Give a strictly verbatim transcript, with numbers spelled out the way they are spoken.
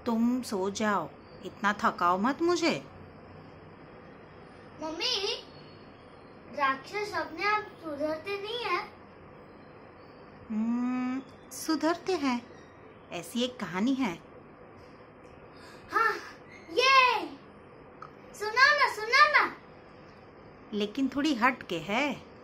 तुम सो जाओ, इतना थकाओ मत मुझे। मम्मी, राक्षस अपने आप सुधरते नहीं है। हम्म, सुधरते हैं, ऐसी एक कहानी है। हाँ, ये सुना ना सुना ना। लेकिन थोड़ी हट के है।